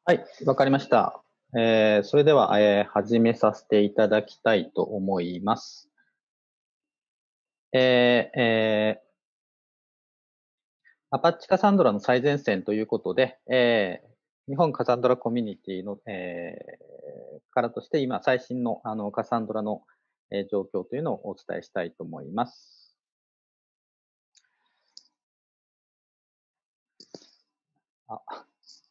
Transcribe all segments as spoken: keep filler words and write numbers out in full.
はい、わかりました。えー、それでは、えー始めさせていただきたいと思います。えーえーアパッチカサンドラの最前線ということで、えー日本カサンドラコミュニティの、えーからとして、今、最新のあのカサンドラの、えー状況というのをお伝えしたいと思います。あ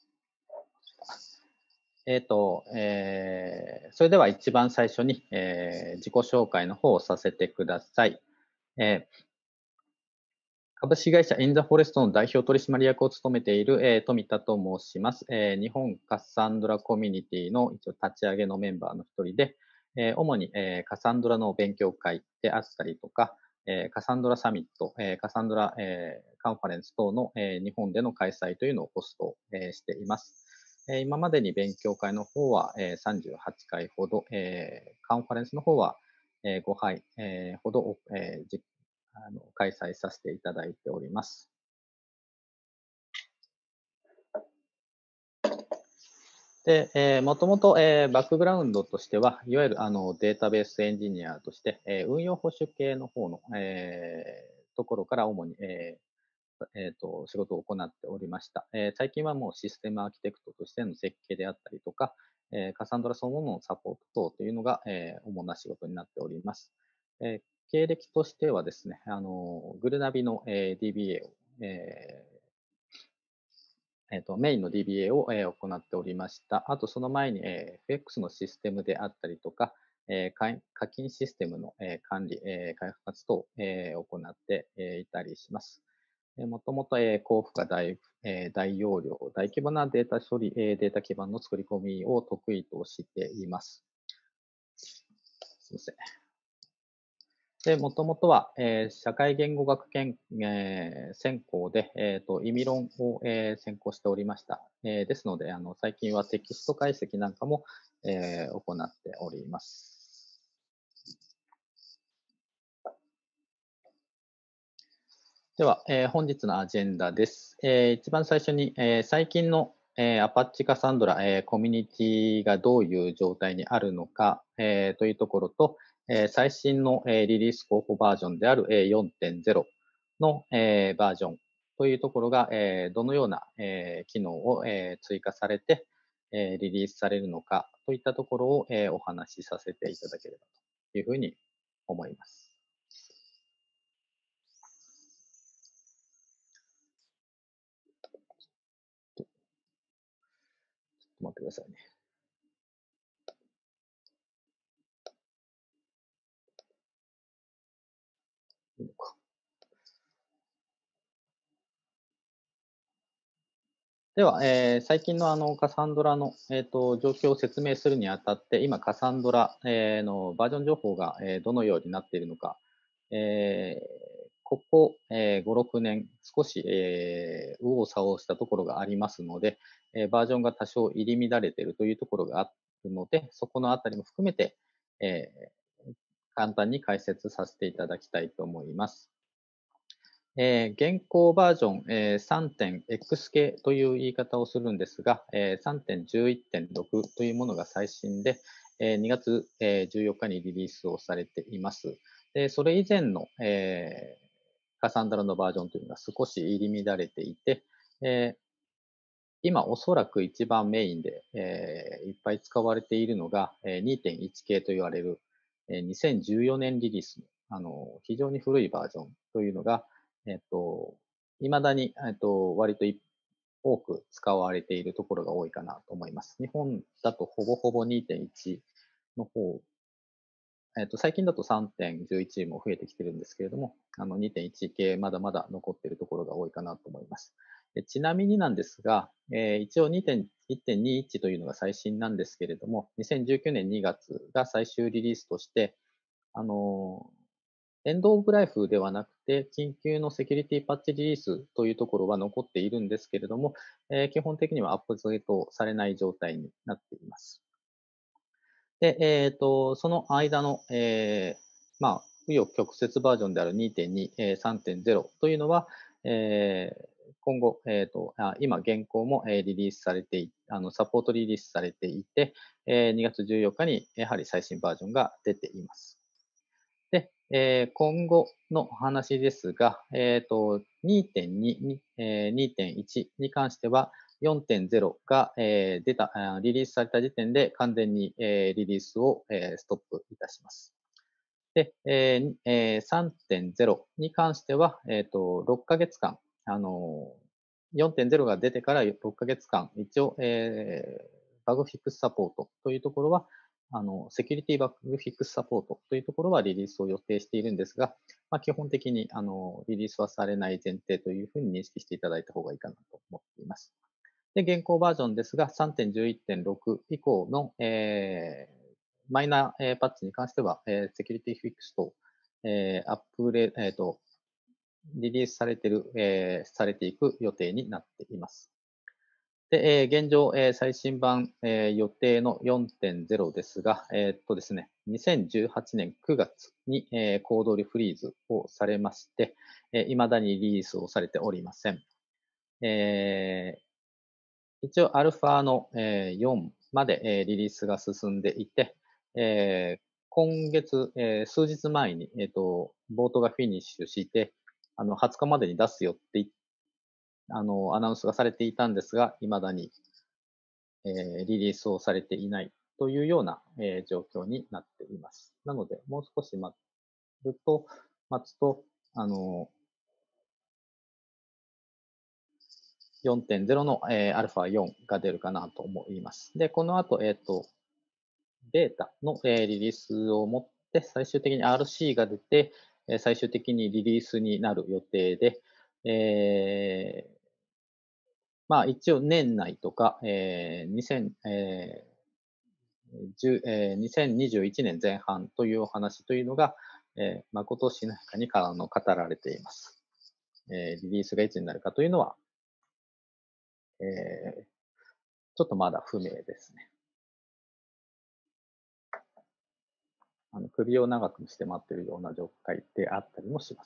えっ、と、えーそれでは一番最初に、えー自己紹介の方をさせてください。えー株式会社インザフォレストの代表取締役を務めている、えー、富田と申します、えー。日本カサンドラコミュニティの一応立ち上げのメンバーの一人で、えー、主に、えー、カサンドラの勉強会であったりとか、えー、カサンドラサミット、えー、カサンドラ、えー、カンファレンス等の、えー、日本での開催というのをホスト、えー、しています。えー、今までに勉強会の方は、えー、さんじゅうはちかいほど、えー、カンファレンスの方は、えー、ごはい、えー、ほど、えー、実あの開催させていただいております。で、えー、もともと、えー、バックグラウンドとしては、いわゆるあのデータベースエンジニアとして、えー、運用保守系の方の、えー、ところから主に、えーえーと、仕事を行っておりました、えー。最近はもうシステムアーキテクトとしての設計であったりとか、えー、カサンドラそのもののサポート等というのが、えー、主な仕事になっております。えー、経歴としてはですね、あのグルナビの、えー、ディービーエー を、えーえっと、メインの ディービーエー を、えー行っておりました。あと、その前に、えー、エフエックス のシステムであったりとか、えー課金システムの、えー管理、えー開発等、えー行って、えーいたりします。もともと、えー高負荷大、えー大容量、大規模なデータ処理、えーデータ基盤の作り込みを得意としています。すみません。で、もともとは、えー社会言語学研、えー専攻で、えーと、意味論を、えー専攻しておりました。えーですので、あの、最近はテキスト解析なんかも、えー行っております。では、えー本日のアジェンダです。えー一番最初に、えー最近の、えー、アパッチカサンドラ、えーコミュニティがどういう状態にあるのか、えーというところと、えー最新の、えーリリース候補バージョンである、えーよんてんゼロの、えーバージョンというところが、えーどのような、えー機能を、えー追加されて、えーリリースされるのかといったところを、えーお話しさせていただければというふうに思います。ちょっと待ってくださいね。いいのかでは、えー最近のあのカサンドラの、えーと、状況を説明するにあたって、今、カサンドラ、えーのバージョン情報が、えーどのようになっているのか、えーここ、えーご、ろくねん、少し、えー、右往左往したところがありますので、えーバージョンが多少入り乱れているというところがあるので、そこのあたりも含めて、えー簡単に解説させていただきたいと思います。えー現行バージョン、えー、さんてんエックス 系という言い方をするんですが、えー、さんてんじゅういってんろく というものが最新で、えー、にがつ、えー、じゅうよっかにリリースをされています。でそれ以前の、えー、カサンドラのバージョンというのが少し入り乱れていて、えー今おそらく一番メインで、えーいっぱい使われているのが、えー、にてんいち 系と言われる、えーにせんじゅうよねんリリースの、あの非常に古いバージョンというのが、えっと、未だに、えっと、割と多く使われているところが多いかなと思います。日本だとほぼほぼにてんいちの方、えっと、最近だと さんてんじゅういち も増えてきてるんですけれども、あのにてんいち系まだまだ残っているところが多いかなと思います。でちなみになんですが、えー、一応にてんいちてんにじゅういちというのが最新なんですけれども、にせんじゅうきゅうねんにがつが最終リリースとして、あのエンドオブライフではなくて、緊急のセキュリティパッチリリースというところは残っているんですけれども、えー基本的にはアップデートされない状態になっています。で、えっ、と、その間の、えーまあ、紆余曲折バージョンであるにてんに、えーさんてんゼロというのは、えー今後、えっ、と、あ今、現行も、えーリリースされてい、あの、サポートリリースされていて、えーにがつじゅうよっかにやはり最新バージョンが出ています。で、えー今後の話ですが、えっ、と、にてんに、にえーにてんいちに関しては、よんてんゼロが、えー出た、あリリースされた時点で完全に、えーリリースを、えーストップいたします。で、えーえーさんてんゼロに関しては、えっ、と、ろっかげつかん、あのー、よんてんゼロが出てからろっかげつかん、一応、えーバグフィックスサポートというところは、あの、セキュリティバグフィックスサポートというところはリリースを予定しているんですが、まあ、基本的に、あの、リリースはされない前提というふうに認識していただいた方がいいかなと思っています。で、現行バージョンですが、さんてんじゅういってんろく 以降の、えーマイナー、えーパッチに関しては、えーセキュリティフィックスと、えーアップグレード、えっ、と、リリースされている、えーされていく予定になっています。で、えー現状、えー最新版、えー予定の よんてんゼロ ですが、えーっとですね、にせんじゅうはちねんくがつに、えーコードリフリーズをされまして、えー未だにリリースをされておりません。えー一応、アルファの、えーよんまで、えーリリースが進んでいて、えー今月、えー数日前に、えっ、と、ボートがフィニッシュして、あの、はつかまでに出すよっていあの、アナウンスがされていたんですが、未だに、えーリリースをされていないというような、えー状況になっています。なので、もう少し待ると、待つと、あの、よんてんゼロの、えー、アルファよんが出るかなと思います。で、この後、えっ、と、ベータの、えーリリースをもって、最終的に アールシー が出て、えー最終的にリリースになる予定で、えーまあ一応年内とか、えー、にせん、えーえーにせんにじゅういちねんぜん半というお話というのが、えー、誠しなやかにあの語られています。えーリリースがいつになるかというのは、えーちょっとまだ不明ですね。あの首を長くして待っているような状態であったりもします。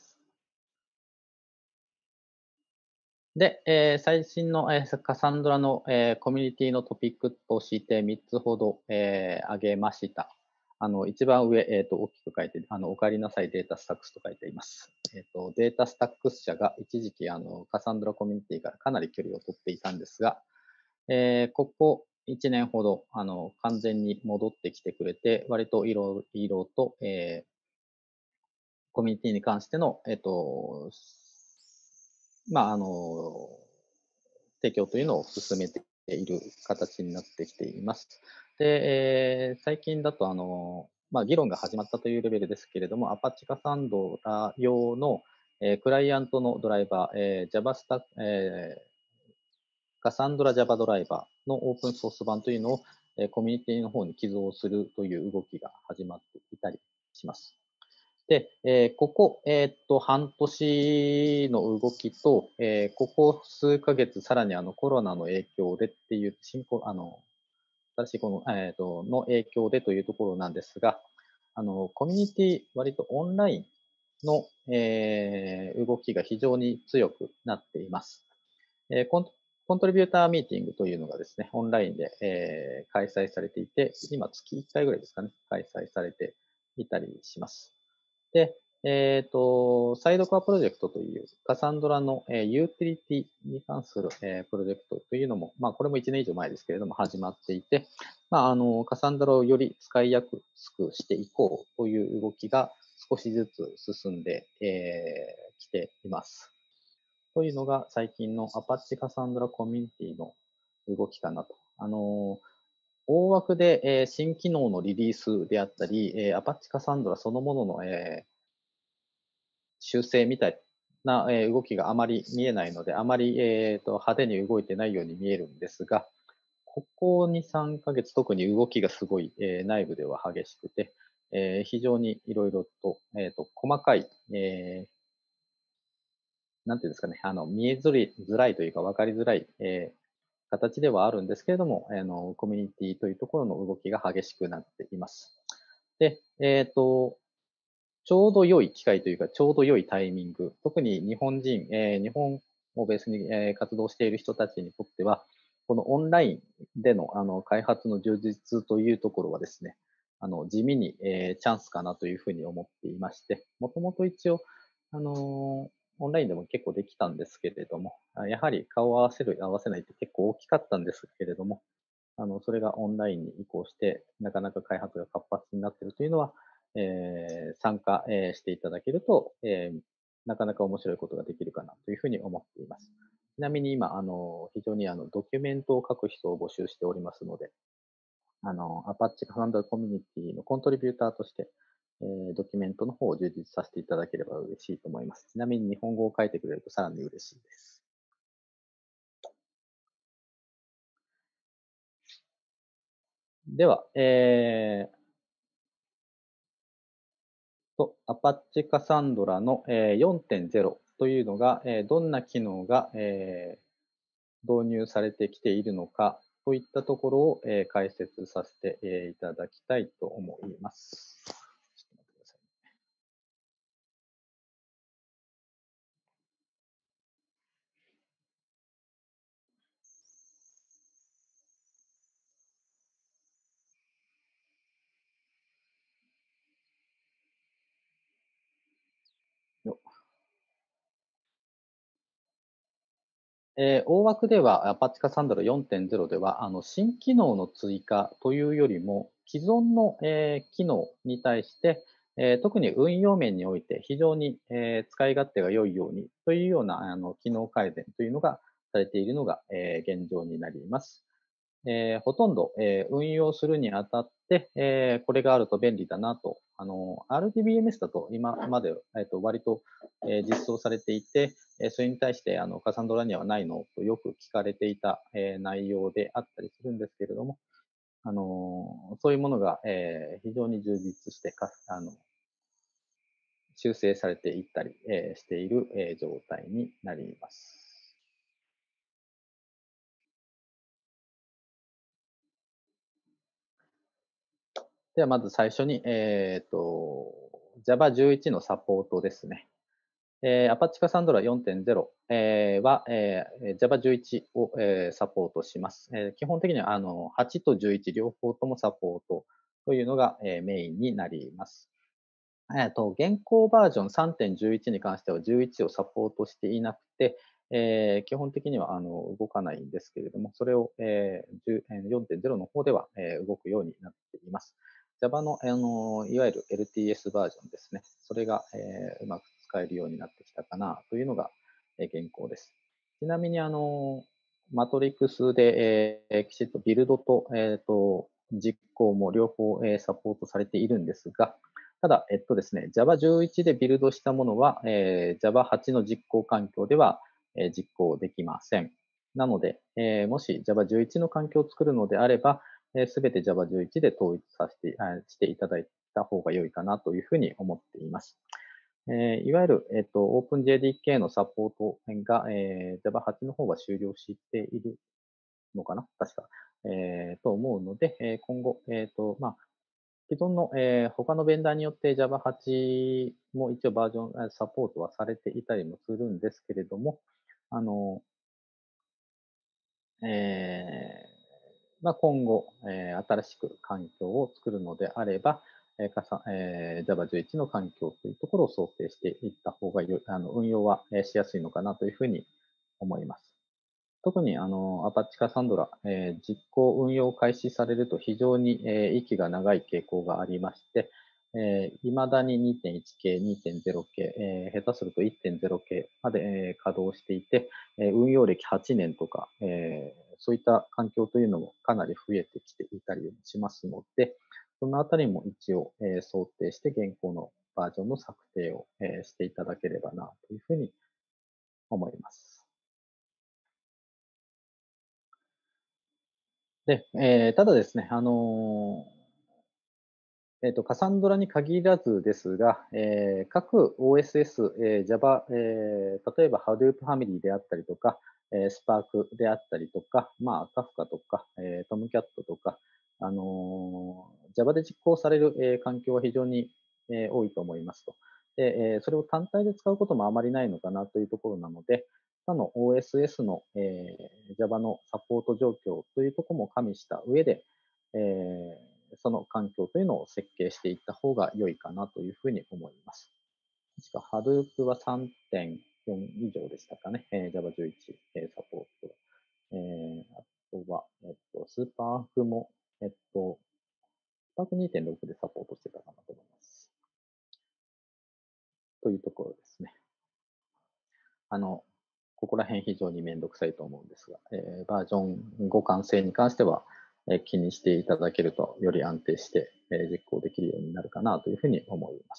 で、えー最新の、えーカサンドラの、えーコミュニティのトピックとしてみっつほど、えー挙げました。あの、一番上、えっ、と、大きく書いて、あの、お帰りなさいデータスタックスと書いています。えっ、と、データスタックス社が一時期、あの、カサンドラコミュニティからかなり距離を取っていたんですが、えーここいちねんほど、あの、完全に戻ってきてくれて、割と色々と、えーコミュニティに関しての、えっ、と、まあ、あの、提供というのを進めている形になってきています。で、えー最近だと、あの、まあ、議論が始まったというレベルですけれども、アパッチカサンドラ用の、えークライアントのドライバー、えー Java スタック、えーカサンドラ Java ドライバーのオープンソース版というのを、えーコミュニティの方に寄贈するという動きが始まっていたりします。で、えーここ、えーっと、半年の動きと、えーここ数ヶ月、さらにあのコロナの影響でっていう、進行、あの、新しいこの、えーっと、の影響でというところなんですが、あの、コミュニティ、割とオンラインの、えー動きが非常に強くなっています。えーコンコントリビューターミーティングというのがですね、オンラインで、えー開催されていて、今月いっかいぐらいですかね、開催されていたりします。で、えっ、と、サイドコアプロジェクトというカサンドラの、えーユーティリティに関する、えープロジェクトというのも、まあ、これもいちねん以上前ですけれども、始まっていて、まあ、あの、カサンドラをより使いやすくしていこうという動きが少しずつ進んでき、えー、ています。というのが最近のアパッチカサンドラコミュニティの動きかなと。あの、大枠で、えー新機能のリリースであったり、えー、アパッチカサンドラそのものの、えー修正みたいな、えー動きがあまり見えないので、あまり、えーと派手に動いてないように見えるんですが、ここに、さんかげつ特に動きがすごい、えー内部では激しくて、えー非常にいろいろと、えーと、細かい、えーなんていうんですかね、あの、見えづらいというか分かりづらい、えー形ではあるんですけれども、あの、コミュニティというところの動きが激しくなっています。で、えっ、と、ちょうど良い機会というか、ちょうど良いタイミング、特に日本人、えー日本をベースに、えー活動している人たちにとっては、このオンラインでのあの開発の充実というところはですね、あの地味に、えーチャンスかなというふうに思っていまして、もともと一応、あのーオンラインでも結構できたんですけれども、やはり顔を合わせる、合わせないって結構大きかったんですけれども、あの、それがオンラインに移行して、なかなか開発が活発になっているというのは、えー参加、えーしていただけると、えーなかなか面白いことができるかなというふうに思っています。ちなみに今、あの、非常にあの、ドキュメントを書く人を募集しておりますので、あの、アパッチハンドルコミュニティのコントリビューターとして、えードキュメントの方を充実させていただければ嬉しいと思います。ちなみに日本語を書いてくれるとさらに嬉しいです。では、えーと、アパッチカサンドラの、えーよんてんゼロというのが、えーどんな機能が、えー導入されてきているのかといったところを、えー解説させて、えーいただきたいと思います。ちょっと待ってくださいよ。えー大枠では、アパッチカサンドラよんてんゼロでは、あの新機能の追加というよりも、既存の、えー機能に対して、えー特に運用面において非常に、えー使い勝手が良いようにというようなあの機能改善というのがされているのが、えー現状になります。えーほとんど、えー運用するにあたって、えーこれがあると便利だなと、あの、アールディービーエムエス だと今まで、えっと、割と、えー実装されていて、えーそれに対して、あの、カサンドラにはないのとよく聞かれていた、えー内容であったりするんですけれども、あの、そういうものが、えー非常に充実してか、あの、修正されていったり、えーしている、えー状態になります。では、まず最初に、えっと、ジャバじゅういち のサポートですね。えー、Apache Cassandra よんてんゼロ、えーは、えー、ジャバじゅういち を、えーサポートします。えー基本的にはあのはちとじゅういち両方ともサポートというのが、えーメインになります。えーと、現行バージョンさんてんじゅういちに関してはじゅういちをサポートしていなくて、えー基本的にはあの動かないんですけれども、それを、えー、よんてんゼロの方では、えー動くようになっています。Java の、あのいわゆる エルティーエス バージョンですね。それが、えーうまく使えるようになってきたかなというのが、えー現行です。ちなみに、あのマトリックスで、えーきちっとビルドと、えーと実行も両方、えーサポートされているんですが、ただ、えっとですね、ジャバじゅういち でビルドしたものは、えー、ジャバはち の実行環境では、えー実行できません。なので、えーもし ジャバじゅういち の環境を作るのであれば、す、えー、べ、て ジャバじゅういち で統一させてあしていただいた方が良いかなというふうに思っています。えーいわゆる、えっと、OpenJDK のサポートが、えー、ジャバはち の方は終了しているのかな確か。えーと思うので、えー今後、えっと、まあ、既存の、えー他のベンダーによって ジャバはち も一応バージョン、サポートはされていたりもするんですけれども、あの、えーまあ、今後、えー新しく環境を作るのであれば、えーかさえー、ジャバじゅういち の環境というところを想定していった方がよあの運用はしやすいのかなというふうに思います。特にあの、アパッチカサンドラ、えー実行運用開始されると非常に、えー息が長い傾向がありまして、えー、未だに にてんいちケー、にてんゼロケー、えー下手すると いってんゼロケー まで、えー稼働していて、えー運用歴はちねんとか、えーそういった環境というのもかなり増えてきていたりしますので、そのあたりも一応、えー想定して現行のバージョンの策定を、えーしていただければなというふうに思います。で、えーただですね、あのーえっと、カサンドラに限らずですが、えー各 オーエスエス、えー Java、えー例えば Hadoop ファミリーであったりとか、えー Spark であったりとか、まあ、Kafka とか、えー Tomcat とか、あのー Java で実行される、えー環境は非常に、えー多いと思いますと。で、えーそれを単体で使うこともあまりないのかなというところなので、 他の オーエスエス の、えー、Java のサポート状況というところも加味した上で、えー、その環境というのを設計していった方が良いかなというふうに思います。確か Hadoop は さんてんよん 以上でしたかね。えー、ジャバじゅういち、えー、サポート。えー、あとは、えっと、スーパーフも、えっと、スパーク にてんろく でサポートしてたかなと思います。というところですね。あの、ここら辺非常にめんどくさいと思うんですが、えー、バージョン互換性に関しては、えー、気にしていただけるとより安定して、えー、実行できるようになるかなというふうに思います。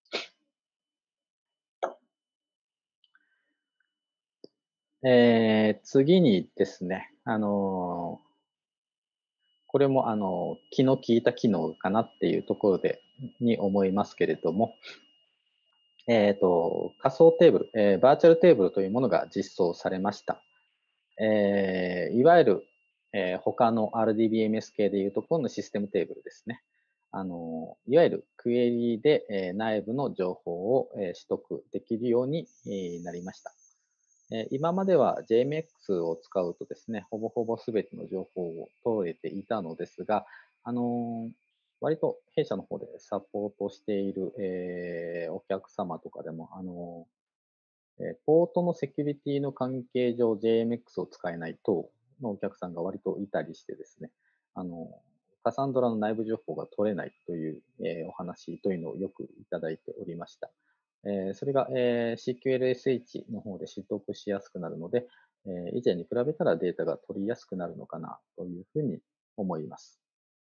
えー、次にですね、あのーこれもあの気の利いた機能かなっていうところでに思いますけれども、えっ、ー、と仮想テーブル、えー、バーチャルテーブルというものが実装されました。えー、いわゆる、えー、他の アールディービーエムエス 系でいうところのシステムテーブルですね。あのいわゆるクエリで、えー、内部の情報を、えー、取得できるように、えー、なりました。え今までは ジェイエムエックス を使うとですね、ほぼほぼすべての情報を取れていたのですが、あのー割と弊社の方でサポートしている、えーお客様とかでも、あのーえーポートのセキュリティの関係上 ジェイエムエックス を使えない等のお客さんが割といたりしてですね、あのカサンドラの内部情報が取れないという、えーお話というのをよくいただいておりました。えーそれが、えー シーキューエルエスエイチ の方で取得しやすくなるので、えー以前に比べたらデータが取りやすくなるのかなというふうに思います。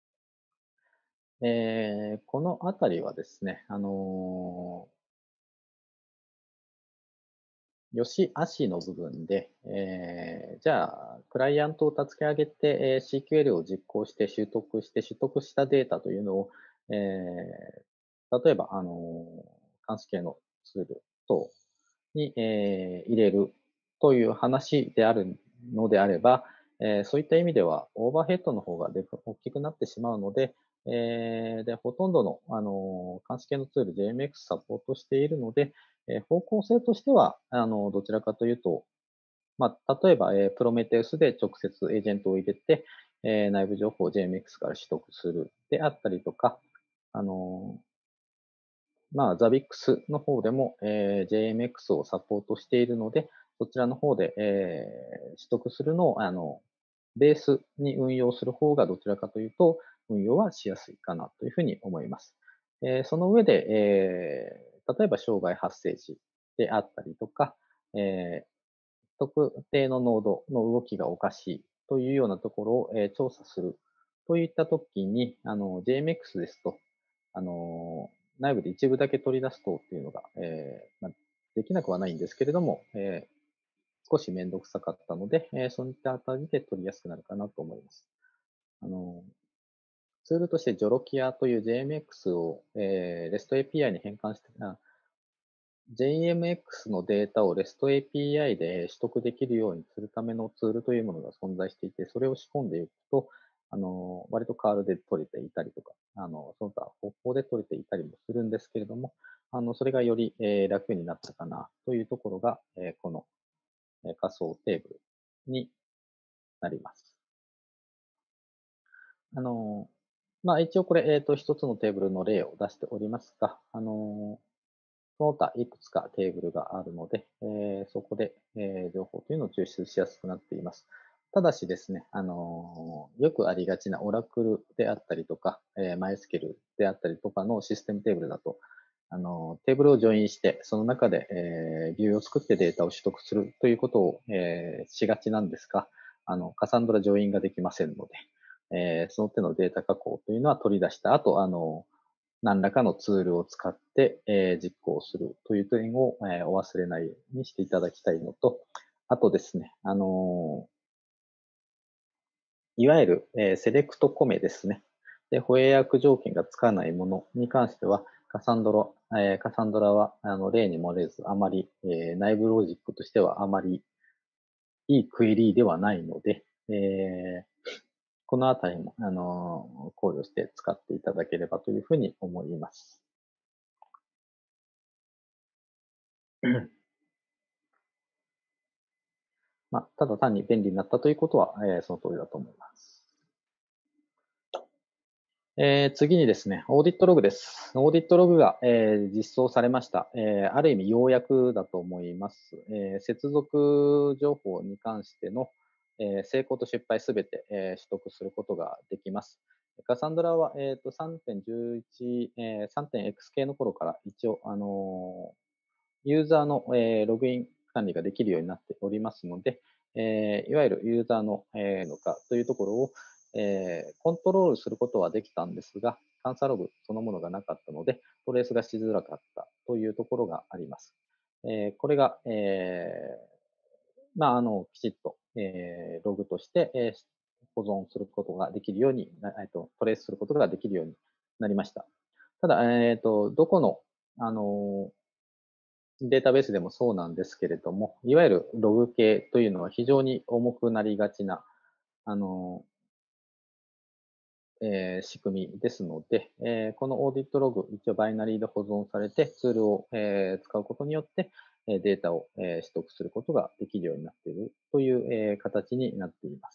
えーこのあたりはですね、あのーよしあしの部分で、えーじゃあ、クライアントを助け上げて、えー シーキューエル を実行して取得して、取得したデータというのを、えー例えば、あのー関数系のツール等に、えー入れるという話であるのであれば、えーそういった意味ではオーバーヘッドの方がで大きくなってしまうので、えーでほとんどの、あのー、監視系のツール ジェイエムエックス サポートしているので、えー方向性としては、あのどちらかというと、まあ、例えば、えー、プロメテウスで直接エージェントを入れて、えー内部情報を ジェイエムエックス から取得するであったりとか、あのーまあ、ザビックスの方でも、えー ジェイエムエックス をサポートしているので、そちらの方で、えー取得するのを、あの、ベースに運用する方がどちらかというと、運用はしやすいかなというふうに思います。えーその上で、えー例えば障害発生時であったりとか、えー特定のノードの動きがおかしいというようなところを、えー調査するといったときに、あの、ジェイエムエックス ですと、あの、内部で一部だけ取り出すとっていうのが、えーまあ、できなくはないんですけれども、えー少しめんどくさかったので、えーそういったあたりで取りやすくなるかなと思います。あの、ツールとしてジョロキアという ジェイエムエックス を、えー REST エーピーアイ に変換して、ジェイエムエックス のデータを REST エーピーアイ で取得できるようにするためのツールというものが存在していて、それを仕込んでいくと、あの、割とカールで取れていたりとか、あの、その他方法で取れていたりもするんですけれども、あの、それがより、えー楽になったかなというところが、えーこの、えー仮想テーブルになります。あの、まあ、一応これ、えっと、一つのテーブルの例を出しておりますが、あの、その他いくつかテーブルがあるので、えーそこで、えー情報というのを抽出しやすくなっています。ただしですね、あのーよくありがちなオラクルであったりとか、えー、MySQL であったりとかのシステムテーブルだと、あのーテーブルをジョインして、その中で、えービューを作ってデータを取得するということを、えーしがちなんですが、あの、カサンドラジョインができませんので、えーその手のデータ加工というのは取り出した後、あのー何らかのツールを使って、えー実行するという点を、えーお忘れないようにしていただきたいのと、あとですね、あのーいわゆる、えーセレクトコメですね。で、保栄訳条件がつかないものに関しては、カサンドラ、えーカサンドラは、あの、例に漏れず、あまり、えー内部ロジックとしてはあまりいいクエリではないので、えーこのあたりも、あのー考慮して使っていただければというふうに思います。 まあ、ただ単に便利になったということは、えーその通りだと思います。えー次にですね、オーディットログです。オーディットログが、えー実装されました。えーある意味、ようやくだと思います。えー接続情報に関しての、えー成功と失敗すべて、えー取得することができます。カサンドラは、えーとさんてんじゅういち、えー さんてんエックス 系の頃から一応、あのーユーザーの、えーログイン管理ができるようになっておりますので、えーいわゆるユーザーの、えーのかというところを、えーコントロールすることはできたんですが、監査ログそのものがなかったので、トレースがしづらかったというところがあります。えーこれが、えーまあ、あの、きちっと、えーログとして、えー保存することができるように、えっと、トレースすることができるようになりました。ただ、えっと、どこの、あのデータベースでもそうなんですけれども、いわゆるログ系というのは非常に重くなりがちな、あの、えー仕組みですので、えーこのオーディットログ、一応バイナリーで保存されて、ツールを、えー使うことによって、えデータを、えー取得することができるようになっているという、えー形になっています。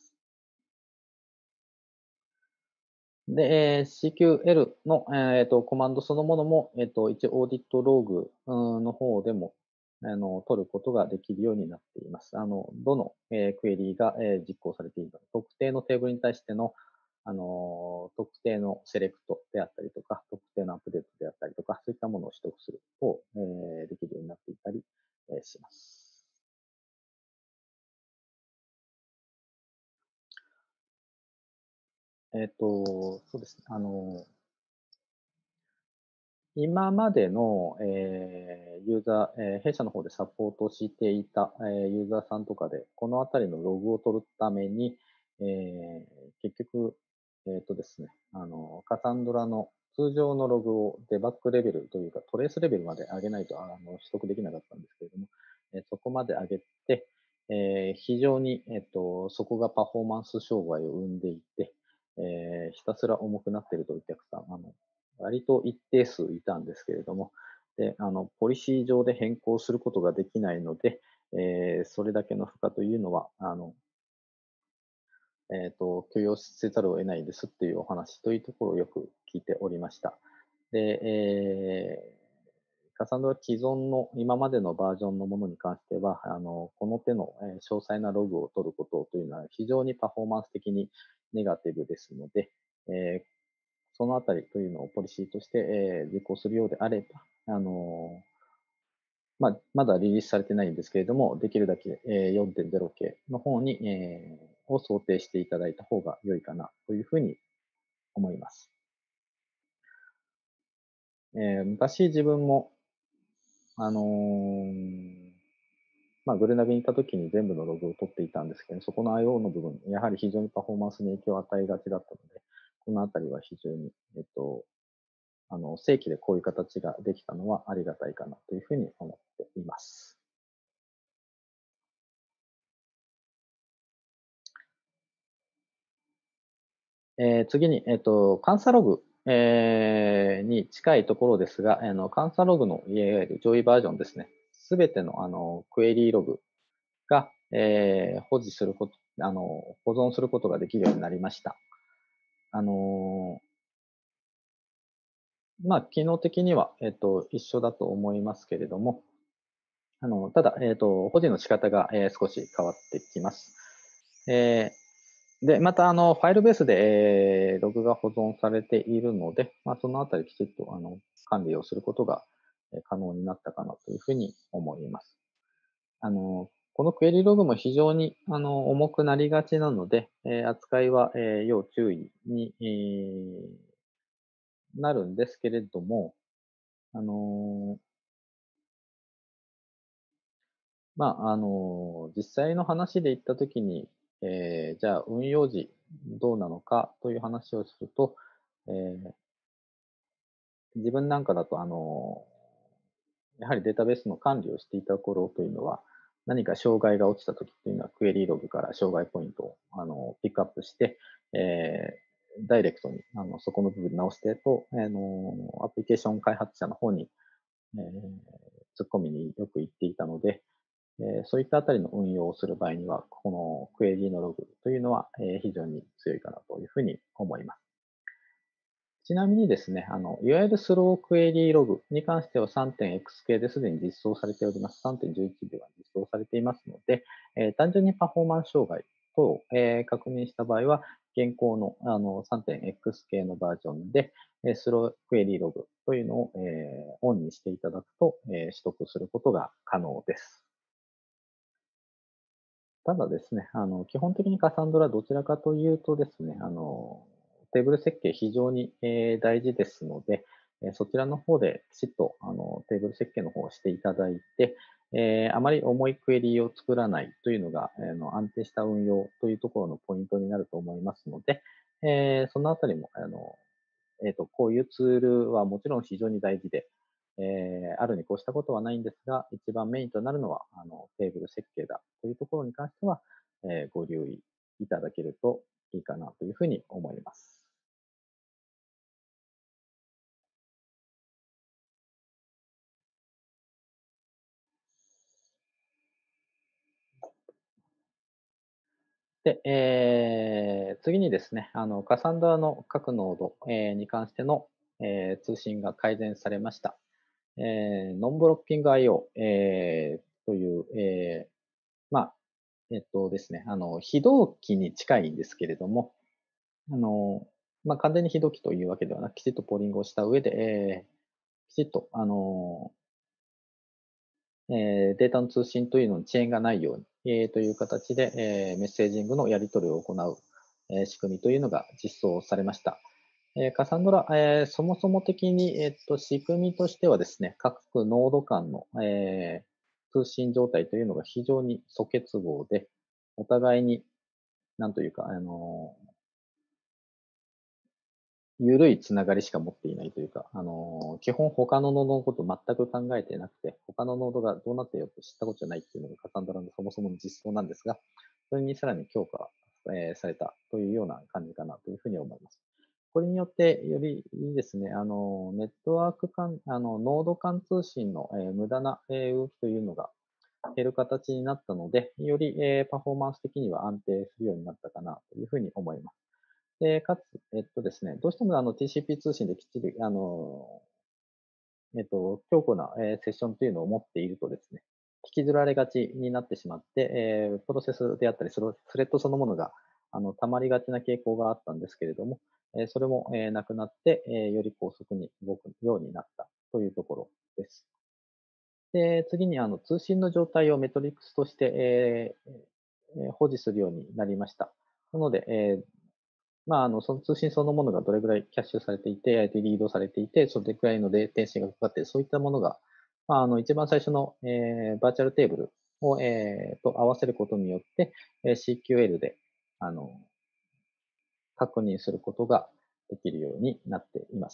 で、えー シーキューエル の、えーと、コマンドそのものも、えーと、一応オーディットログの方でも、あの、取ることができるようになっています。あの、どの、えークエリが、えー実行されているのか、特定のテーブルに対しての、あの、特定のセレクトであったりとか、特定のアップデートであったりとか、そういったものを取得すると、えーできるようになっていたり、えーします。えっと、そうですね。あの、今までの、えーユーザー、えー弊社の方でサポートしていた、えーユーザーさんとかで、このあたりのログを取るために、えー結局、えっとですね、あの、カサンドラの通常のログをデバッグレベルというか、トレースレベルまで上げないとあの取得できなかったんですけれども、えーそこまで上げて、えー非常に、えっと、そこがパフォーマンス障害を生んでいて、えーひたすら重くなっているというお客さん、あの、割と一定数いたんですけれども、で、あの、ポリシー上で変更することができないので、えーそれだけの負荷というのは、あの、えっと、許容せざるを得ないですっていうお話というところをよく聞いておりました。で、えーカサンドラ既存の今までのバージョンのものに関しては、あの、この手のえー詳細なログを取ることというのは非常にパフォーマンス的にネガティブですので、えーそのあたりというのをポリシーとして、えー実行するようであれば、あのまあ、まだリリースされてないんですけれども、できるだけ、えー よんてんゼロ 系の方に、えーを想定していただいた方が良いかなというふうに思います。えー昔自分も、あのーまあ、グルナビにいた時に全部のログを取っていたんですけど、そこの アイオー の部分、やはり非常にパフォーマンスに影響を与えがちだったので、このあたりは非常に、えっと、あの、正規でこういう形ができたのはありがたいかなというふうに思っています。えー次に、えっと、監査ログ、えーに近いところですが、あの、監査ログのいわゆる上位バージョンですね。すべての、あの、クエリーログが、えー保持すること、あの、保存することができるようになりました。あのまあ、機能的には、えっと、一緒だと思いますけれども、あの、ただ、えっと、保持の仕方が、えー少し変わってきます。えーで、また、あの、ファイルベースで、えーログが保存されているので、まあ、そのあたりきちっと、あの、管理をすることがえー可能になったかなというふうに思います。あの、このクエリログも非常に、あの、重くなりがちなので、えー扱いは、えー要注意に、えーなるんですけれども、あのまあ、あの、実際の話で言ったときに、えーじゃあ運用時どうなのかという話をすると、えー自分なんかだと、あの、やはりデータベースの管理をしていた頃というのは、何か障害が落ちたときというのは、クエリーログから障害ポイントをあのピックアップして、えーダイレクトにあのそこの部分直してと、あの、アプリケーション開発者の方に、えー突っ込みによく行っていたので、 えーそういったあたりの運用をする場合には、このクエリのログというのは、えー非常に強いかなというふうに思います。ちなみにですね、あの、いわゆるスロークエリーログに関しては さんてんエックス 系ですでに実装されております。さんてんじゅういちでは実装されていますので、えー単純にパフォーマンス障害等を、えー確認した場合は、現行のあの さんてんエックス 系のバージョンで、えースロークエリーログというのを、えーオンにしていただくと、えー取得することが可能です。ただですね、あの、基本的にカサンドラどちらかというとですね、あの、テーブル設計非常に、えー大事ですので、えーそちらの方できちっと、あの、テーブル設計の方をしていただいて、えーあまり重いクエリを作らないというのが、あの、安定した運用というところのポイントになると思いますので、えーそのあたりも、あの、えっと、こういうツールはもちろん非常に大事で、えーあるに越したことはないんですが、一番メインとなるのは、あの、テーブル設計だというところに関しては、えーご留意いただけるといいかなというふうに思います。で、えー次にですね、あの、カサンドラの各ノード、えーに関しての、えー通信が改善されました。えーノンブロッキング アイオー、えーという、えーまあ、えっとですね、あの、非同期に近いんですけれども、あの、まあ、完全に非同期というわけではなく、きちっとポーリングをした上で、えーきちっと、あの、えーデータの通信というのに遅延がないように、えーという形で、えーメッセージングのやり取りを行う、えー仕組みというのが実装されました。えーカサンドラ、えーそもそも的に、えっと、仕組みとしてはですね、各ノード間の、えー通信状態というのが非常に素結合で、お互いに、なんというか、あの、緩いつながりしか持っていないというか、あの、基本他のノードのことを全く考えてなくて、他のノードがどうなっているか知ったことじゃないっていうのがカサンドラのそもそもの実装なんですが、それにさらに強化、えーされたというような感じかなというふうに思います。これによって、よりいいですね、あの、ネットワーク間、あの、ノード間通信の、えー無駄な、えー動きというのが減る形になったので、より、えーパフォーマンス的には安定するようになったかなというふうに思います。で、かつ、えっとですね、どうしてもあの ティーシーピー 通信できっちり、あの、えっと、強固な、えーセッションというのを持っているとですね、引きずられがちになってしまって、えープロセスであったり、スロスレッドそのものが、あの、溜まりがちな傾向があったんですけれども、えーそれも、えーなくなって、えーより高速に動くようになったというところです。で、次にあの通信の状態をメトリックスとして、えーえー保持するようになりました。なので、えーまあ、あの、その通信そのものがどれぐらいキャッシュされていて、でリードされていて、それくらいのレイテンシがかかっている、そういったものが、まあ、あの、一番最初の、えーバーチャルテーブルを、えーと合わせることによって、えー シーキューエル で、あの、確認することができるようになっています。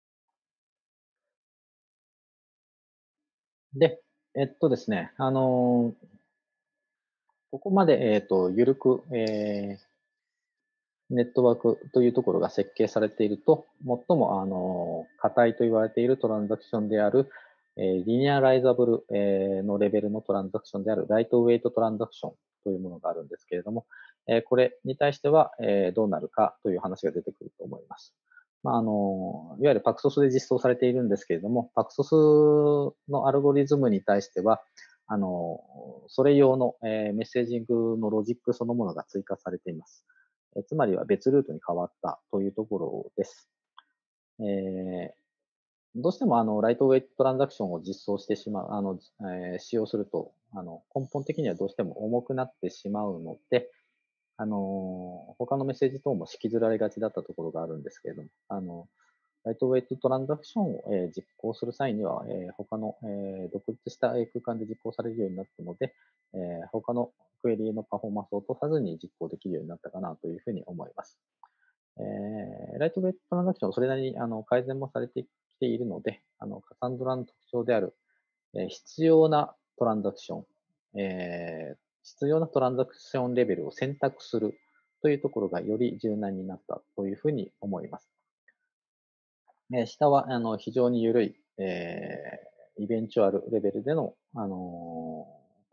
で、えっとですね、あの、ここまで、えっと、ゆるく、えーネットワークというところが設計されていると、最も、あの、硬いと言われているトランザクションである、えーリニアライザブル、えーのレベルのトランザクションであるライトウェイトトランザクションというものがあるんですけれども、えーこれに対しては、えーどうなるかという話が出てくると思います。まあ、あの、いわゆるパクソスで実装されているんですけれども、パクソスのアルゴリズムに対しては、あの、それ用の、えーメッセージングのロジックそのものが追加されています。えつまりは別ルートに変わったというところです。えーどうしてもあのライトウェイトトランザクションを実装してしまう、あの、えー使用すると、あの根本的にはどうしても重くなってしまうので、あの他のメッセージ等も引きずられがちだったところがあるんですけれども、あのライトウェイトトランザクションを、えー実行する際には、えー他の、えー独立した空間で実行されるようになったので、えー他のクエリのパフォーマンスを落とさずに実行できるようになったかなというふうに思います。えーライトウェイトトランザクション、それなりにあの改善もされてきているので、あのカサンドラの特徴である、えー必要なトランザクション、えー必要なトランザクションレベルを選択するというところがより柔軟になったというふうに思います。えー下はあの非常に緩い、えーイベンチュアルレベルでの、あのー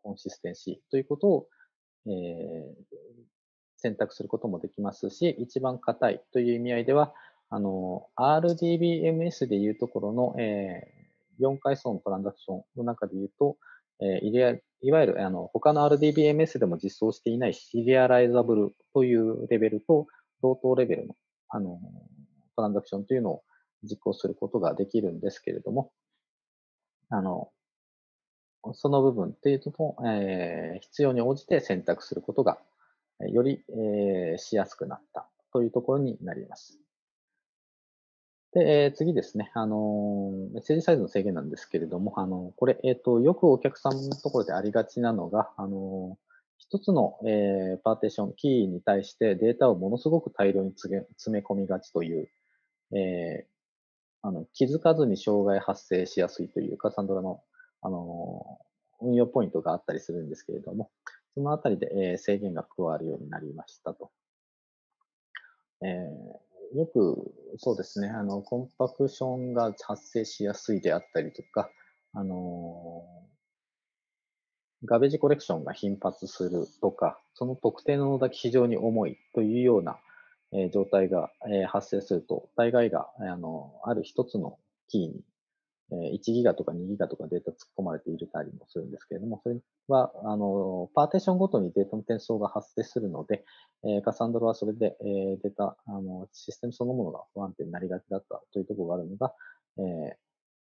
コンシステンシーということを、えー選択することもできますし、一番硬いという意味合いでは、あの、アールディービーエムエス でいうところの、えー、よん階層のトランザクションの中でいうと、えー、いわいわゆるあの他の アールディービーエムエス でも実装していないシリアライザブルというレベルと同等レベルのあのトランザクションというのを実行することができるんですけれども、あの、その部分っていうのも、えー、必要に応じて選択することがより、えーしやすくなったというところになります。で、えー次ですね、あのーメッセージサイズの制限なんですけれども、あのこれ、えっ、と、よくお客さんのところでありがちなのが、あのー一つの、えーパーテーション、キーに対してデータをものすごく大量に詰め詰め込みがちという、えーあの気づかずに障害発生しやすいというカサンドラの、あのー運用ポイントがあったりするんですけれども、そのあたりで、えー制限が加わるようになりましたと。えー、よく、そうですね、あの、コンパクションが発生しやすいであったりとか、あのガベージコレクションが頻発するとか、その特定のノードだけ非常に重いというような、えー状態が、えー発生すると、大概が、あの、ある一つのキーにえいちギガとかにギガとかデータ突っ込まれているたりもするんですけれども、それは、あの、パーテーションごとにデータの転送が発生するので、えーカサンドラはそれで、えーデータ、あの、システムそのものが不安定になりがちだったというところがあるのが、えー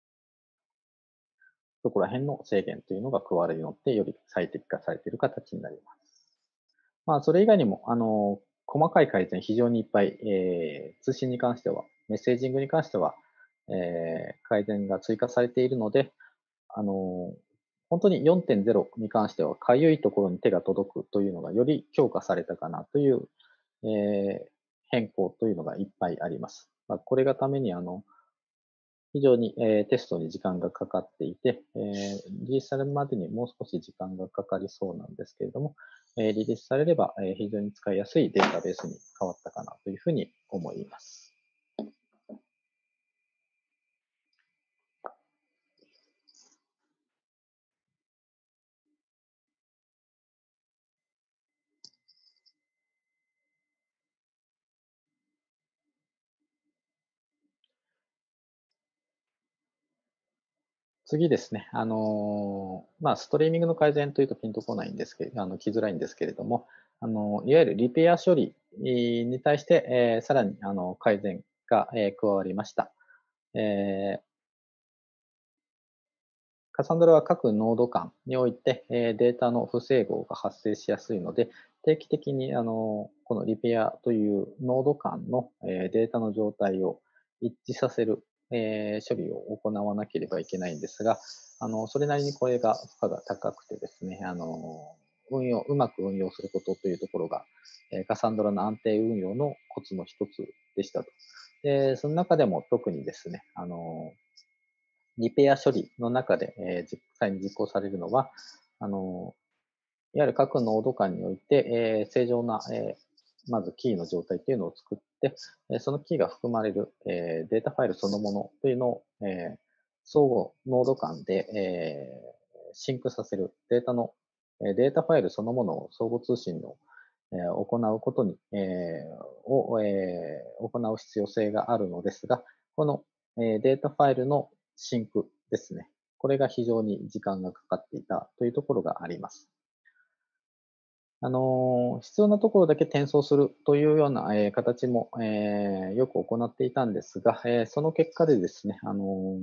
そこら辺の制限というのが加わるようによって、より最適化されている形になります。まあ、それ以外にも、あの、細かい改善非常にいっぱい、えー通信に関しては、メッセージングに関しては、えー改善が追加されているので、あの、本当によんてんゼロに関しては、かゆいところに手が届くというのがより強化されたかなという、えー変更というのがいっぱいあります。まあ、これがために、あの、非常に、えーテストに時間がかかっていて、えーリリースされるまでにもう少し時間がかかりそうなんですけれども、えーリリースされれば、えー非常に使いやすいデータベースに変わったかなというふうに思います。次ですね、あのーまあ、ストリーミングの改善というとピンとこないんですけど、あの、来づらいんですけれども、あの、いわゆるリペア処理に対して、えーさらに、あの、改善が、えー加わりました。えーカサンドラは各ノード間において、えーデータの不整合が発生しやすいので、定期的に、あの、このリペアというノード間の、えーデータの状態を一致させる、えー処理を行わなければいけないんですが、あの、それなりにこれが負荷が高くてですね、あの、運用、うまく運用することというところが、えーカサンドラの安定運用のコツの一つでしたと。で、その中でも特にですね、あの、リペア処理の中で、えー実際に実行されるのは、あの、いわゆる各ノード間において、えー正常な、えーまずキーの状態というのを作って、えーそのキーが含まれる、えーデータファイルそのものというのを、えー相互ノード間で、えーシンクさせるデータの、えーデータファイルそのものを相互通信の、えー行うことに、えーを、えー行う必要性があるのですが、この、えーデータファイルのシンクですね。これが非常に時間がかかっていたというところがあります。あの、必要なところだけ転送するというような、えー形も、えーよく行っていたんですが、えーその結果でですね、あの、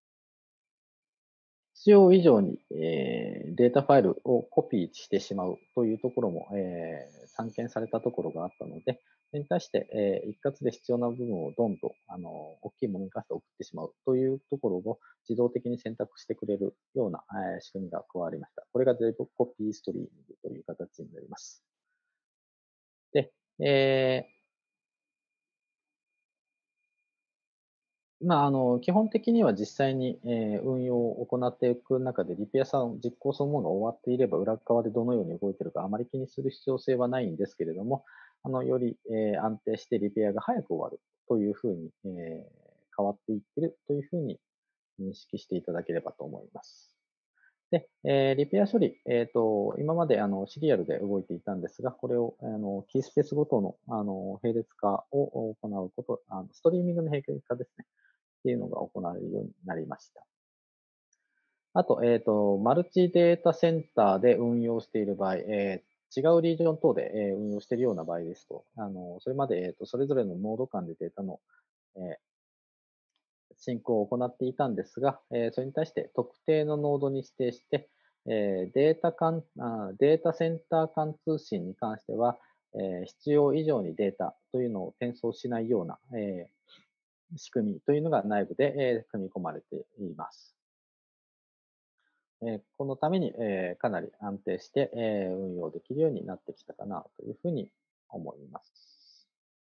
必要以上に、えーデータファイルをコピーしてしまうというところも、えー散見されたところがあったので、それに対して、えー一括で必要な部分をドンと、あの、大きいものに関して送ってしまうというところを自動的に選択してくれるような、えー仕組みが加わりました。これがゼロコピーストリーミングという形になります。で、えーまあ、あの、基本的には実際に、えー運用を行っていく中で、リペアさん、実行そのものが終わっていれば、裏側でどのように動いているか、あまり気にする必要性はないんですけれども、あの、より、えー安定してリペアが早く終わるというふうに、えー変わっていっているというふうに認識していただければと思います。 で、えーリペア処理、えっと、今まであのシリアルで動いていたんですが、これをあのキースペースごとのあの並列化を行うこと、あのストリーミングの並列化ですね、っていうのが行われるようになりました。あと、えっと、マルチデータセンターで運用している場合、えー違うリージョン等で、えー運用しているような場合ですと、あの、それまで、えっと、それぞれのノード間でデータの、えー進行を行っていたんですが、えーそれに対して特定のノードに指定して、えーデータ間あデータセンター間通信に関しては、えー必要以上にデータというのを転送しないような、えー仕組みというのが内部で、えー組み込まれています。えーこのために、えーかなり安定して、えー運用できるようになってきたかなというふうに思います。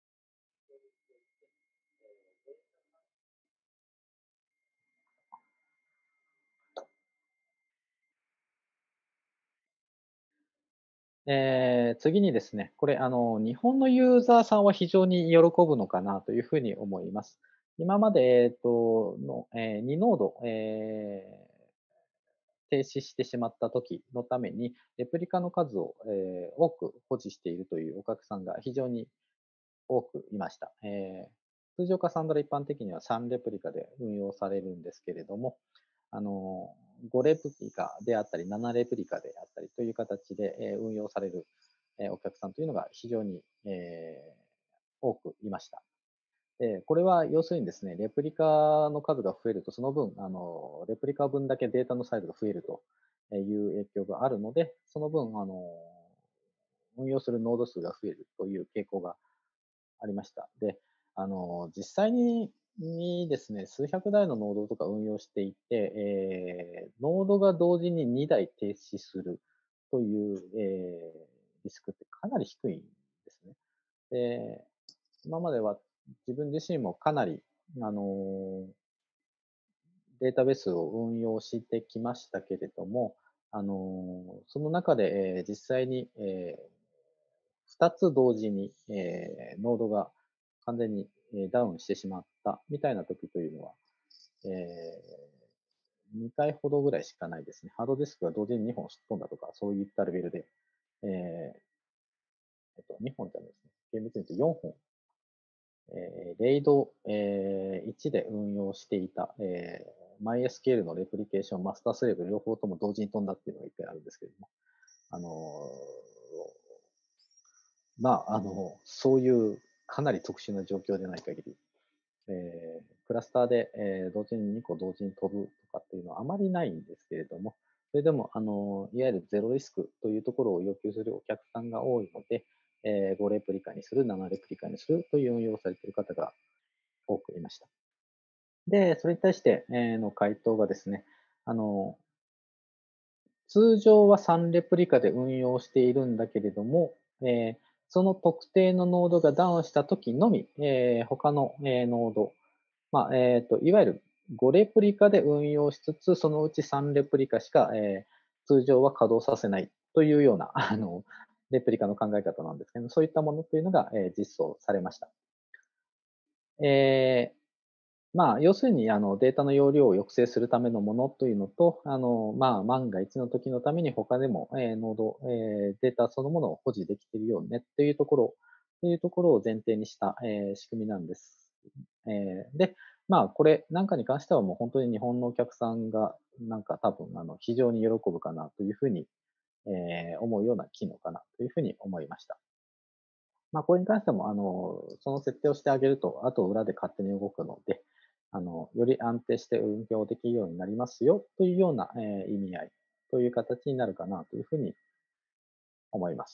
えー次にですね、これ、あの、日本のユーザーさんは非常に喜ぶのかなというふうに思います。今まで、えっと、の、えーにノード、えー停止してしまった時のために、レプリカの数を、えー多く保持しているというお客さんが非常に多くいました。えー通常カサンドラ一般的にはさんレプリカで運用されるんですけれども、あの、ごレプリカであったり、ななレプリカであったりという形で、えー運用される、えーお客さんというのが非常に、えー多くいました。で、これは要するにですね、レプリカの数が増えると、その分、あの、レプリカ分だけデータのサイズが増えるという影響があるので、その分、あの、運用するノード数が増えるという傾向がありました。で、あの、実際ににですね、数百台のノードとか運用していて、えー、ノードが同時ににだい停止するという、えー、リスクってかなり低いんですね。で、今までは自分自身もかなり、あの、データベースを運用してきましたけれども、あの、その中で、えー実際に、えーふたつ同時に、えーノードが完全にえーダウンしてしまったみたいな時というのは、えーにかいほどぐらいしかないですね。ハードディスクが同時ににほんすっ飛んだとか、そういったレベルで、えーえっと、にほんじゃないですね。厳密に言うとよんほん、えーレイド、えーいちで運用していた、えー、MySQL のレプリケーション、マスタースレーブ両方とも同時に飛んだっていうのが一回あるんですけれども、あのーまあ、あの、そういうかなり特殊な状況でない限り、えークラスターで、えー同時ににこ同時に飛ぶとかっていうのはあまりないんですけれども、それでも、あの、いわゆるゼロリスクというところを要求するお客さんが多いので、えーごレプリカにする、ななレプリカにするという運用をされている方が多くいました。で、それに対して、えーの回答がですね、あの、通常はさんレプリカで運用しているんだけれども、えーその特定のノードがダウンしたときのみ、えー他の、えーノード、まあ、えっと、いわゆるごレプリカで運用しつつ、そのうちさんレプリカしか、えー通常は稼働させないというような、あの、レプリカの考え方なんですけど、そういったものというのが、えー実装されました。えーまあ、要するに、あの、データの容量を抑制するためのものというのと、あの、まあ、万が一の時のために他でも、えー、ノード、えー、データそのものを保持できているようにねっていうところ、というところを前提にした、えー、仕組みなんです。えー、で、まあ、これなんかに関してはもう本当に日本のお客さんが、なんか多分、あの、非常に喜ぶかなというふうに、えー、思うような機能かなというふうに思いました。まあ、これに関しても、あの、その設定をしてあげると、あと裏で勝手に動くので、あの、より安定して運用できるようになりますよというような、えー意味合いという形になるかなというふうに思います。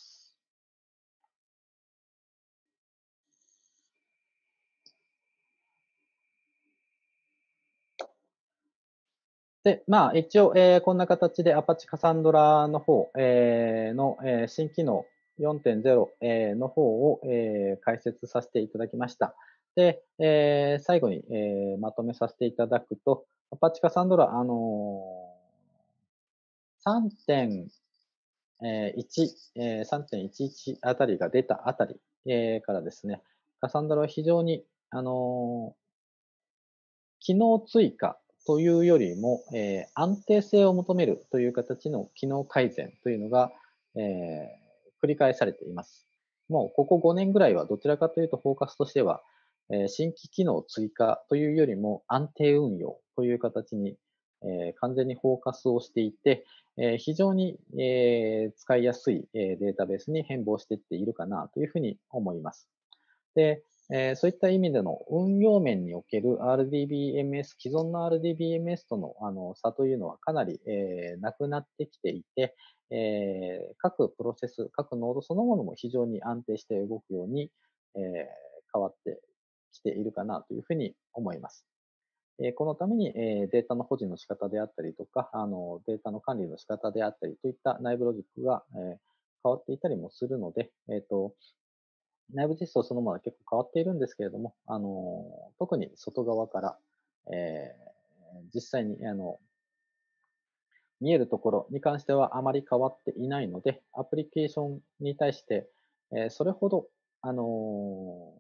で、まあ、一応、えーこんな形で Apache Cassandra の方、えーの、えー新機能よんてんゼロ、えーの方を、えー解説させていただきました。で、えー最後に、えーまとめさせていただくと、Apache Cassandra、あのーさんてんいち、えーさんてんいちいちあたりが出たあたり、えーからですね、カサンドラは非常に、あのー機能追加というよりも、えー安定性を求めるという形の機能改善というのが、えー繰り返されています。もうここごねんぐらいはどちらかというとフォーカスとしては、えー新規機能追加というよりも安定運用という形に、えー完全にフォーカスをしていて、えー非常に、えー使いやすい、えーデータベースに変貌していっているかなというふうに思います。で、えーそういった意味での運用面における アールディービーエムエス、既存の アールディービーエムエス とのあの差というのはかなり、えーなくなってきていて、えー各プロセス、各ノードそのものも非常に安定して動くように、えー変わってきているかなというふうに思います。えーこのために、えーデータの保持の仕方であったりとか、あのデータの管理の仕方であったりといった内部ロジックが、えー変わっていたりもするので、えっ、と、内部実装そのものは結構変わっているんですけれども、あの、特に外側から、えー実際に、あの、見えるところに関してはあまり変わっていないので、アプリケーションに対して、えーそれほど、あの、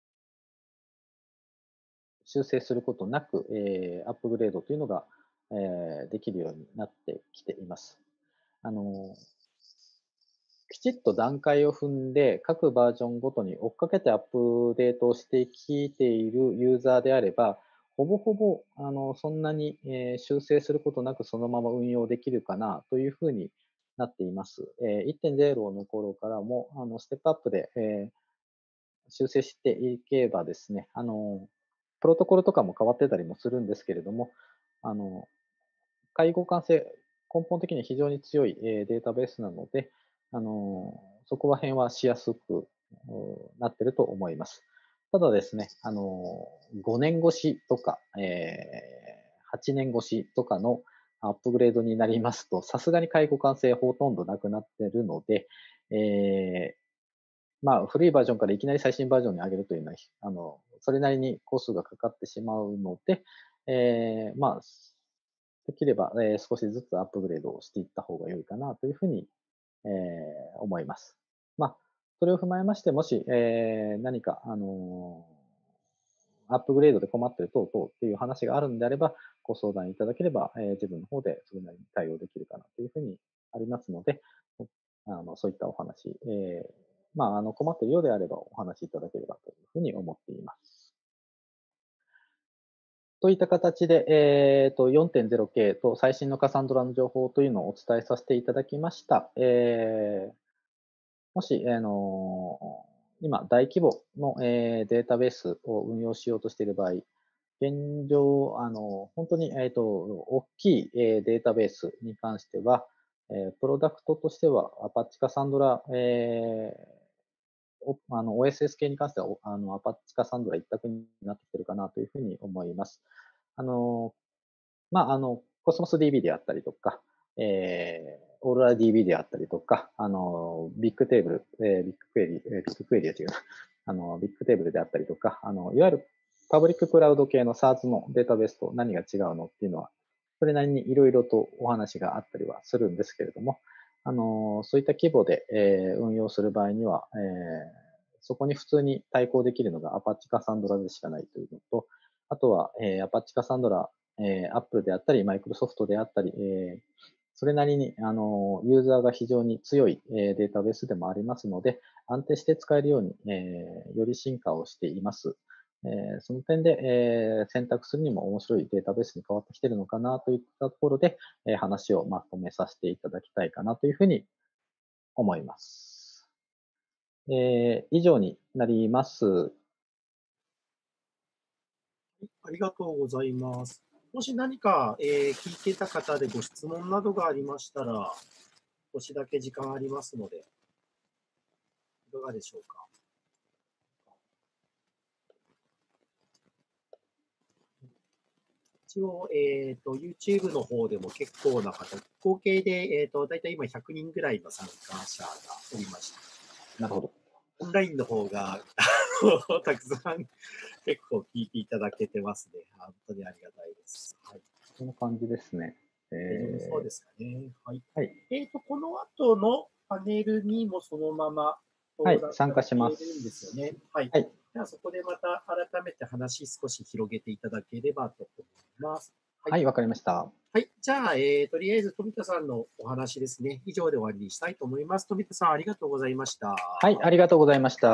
修正することなく、えーアップグレードというのが、えーできるようになってきています。あの、きちっと段階を踏んで、各バージョンごとに追っかけてアップデートをしてきているユーザーであれば、ほぼほぼ、あの、そんなに、えー修正することなくそのまま運用できるかなというふうになっています。えー、いってんゼロ の頃からも、あの、ステップアップで、えー修正していけばですね、あの、プロトコルとかも変わってたりもするんですけれども、あの、介護感性、根本的に非常に強い、えーデータベースなので、あのーそこら辺はしやすくなっていると思います。ただですね、あのーごねん越しとか、えーはちねん越しとかのアップグレードになりますと、さすがに介護感性ほとんどなくなっているので、えーまあ、古いバージョンからいきなり最新バージョンに上げるというのは、あの、それなりにコストがかかってしまうので、えー、まあ、できれば、えー少しずつアップグレードをしていった方が良いかなというふうに、えー思います。まあ、それを踏まえまして、もし、えー何か、あのーアップグレードで困っている等々っていう話があるんであれば、ご相談いただければ、えー自分の方でそれなりに対応できるかなというふうにありますので、あのそういったお話、えーまあ、あの困っているようであればお話しいただければというふうに思っています。といった形で、えっと、よんてんゼロケー と最新のカサンドラの情報というのをお伝えさせていただきました。えーもし、あの今、大規模の、えーデータベースを運用しようとしている場合、現状、あの本当に、えーと、大きい、えーデータベースに関しては、えープロダクトとしては、アパッチカサンドラ、えーおあの オーエスエス 系に関しては、おあのアパッチかサンドラ一択になってきてるかなというふうに思います。あの、まあ、あの、コスモス ディービー であったりとか、えー、オーロラ ディービー であったりとか、あの、ビッグテーブル、えー、ビッグクエリ、えー、ビッグクエリは違うな。あの、ビッグテーブルであったりとか、あの、いわゆるパブリッククラウド系の SaaS のデータベースと何が違うのっていうのは、それなりにいろいろとお話があったりはするんですけれども、あの、そういった規模で、えー運用する場合には、えーそこに普通に対抗できるのが Apache か Sandra でしかないというのと、あとは、えー、Apache か Sandra、えー、Apple であったり、Microsoft であったり、えーそれなりに、あの、ユーザーが非常に強い、えーデータベースでもありますので、安定して使えるように、えーより進化をしています。えーその点で、えー選択するにも面白いデータベースに変わってきているのかなといったところで、えー話をまとめさせていただきたいかなというふうに思います。えー以上になります。 ありがとうございます。もし何か、えー聞いてた方でご質問などがありましたら、少しだけ時間ありますので、いかがでしょうか。一応、えーと、YouTube の方でも結構な方、合計で、えーと、だいたい今ひゃくにんぐらいの参加者がおりまして、 なるほど。 オンラインの方が、あのたくさん結構聞いていただけてますね。本当にありがたいです。はい。 こんな感じですね。 大丈夫そうえですかね。はい。 ーはい。 えっ、と、この後のパネルにもそのままはい、 登録され参加しまているんですよね。 す。 はい。 はい。 ではそこでまた改めて話少し広げていただければと思います。 はい。 はい、わかりました。 はい。じゃあ、えー、とりあえず富田さんのお話ですね。以上で終わりにしたいと思います。富田さん、ありがとうございました。 はい、ありがとうございました。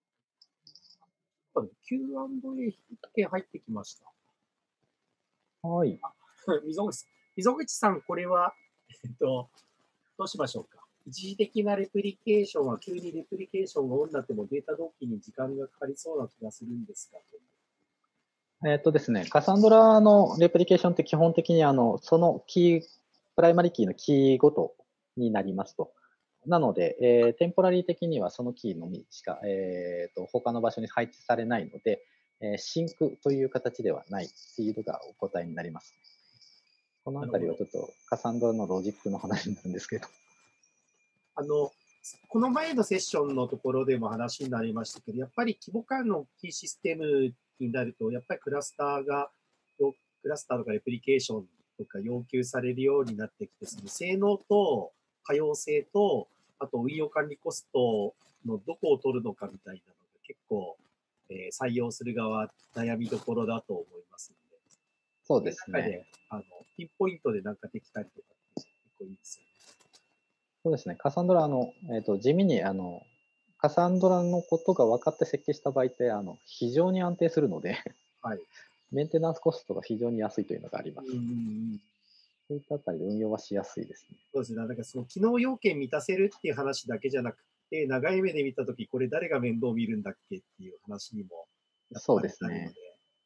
キューアンドエー 一件入ってきました。 はい。 溝口溝口さん、これは、えっと、どうしましょうか。一時的なレプリケーションは急にレプリケーションがオンになってもデータ同期に時間がかかりそうな気がするんですが。 えっとですね、カサンドラのレプリケーションって基本的にあのそのキー、プライマリキーのキーごとになりますと。なので、えー、テンポラリー的にはそのキーのみしか、えー、と他の場所に配置されないので、えーシンクという形ではないっていうのがお答えになります。このあなるほど。 たりはちょっとカサンドラのロジックの話になるんですけど。 あの、この前のセッションのところでも話になりましたけど、やっぱり規模感の大きいシステムになると、やっぱりクラスターが、クラスターとかレプリケーションとか要求されるようになってきて、その性能と可用性と、あと運用管理コストのどこを取るのかみたいなのが結構、えー採用する側悩みどころだと思いますので、 そうそういう中でですね。 あのピンポイントでなんかできたりとかって結構いいですよね。 そうですね。カサンドラ、あの、えっ、と、地味に、あの、カサンドラのことが分かって設計した場合って、あの、非常に安定するので、 はい。 メンテナンスコストが非常に安いというのがありうんうます。 んうん。 そういったあたりで運用はしやすいですね。 そうですね。なんかその機能要件満たせるっていう話だけじゃなくて、長い目で見たとき、これ誰が面倒見るんだっけっていう話にもやっそうぱりなるので。 ですね。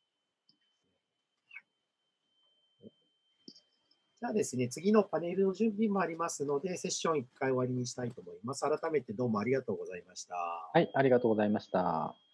じゃあですね、次のパネルの準備もありますので、セッションいっかい終わりにしたいと思います。改めてどうもありがとうございました。 はい、ありがとうございました。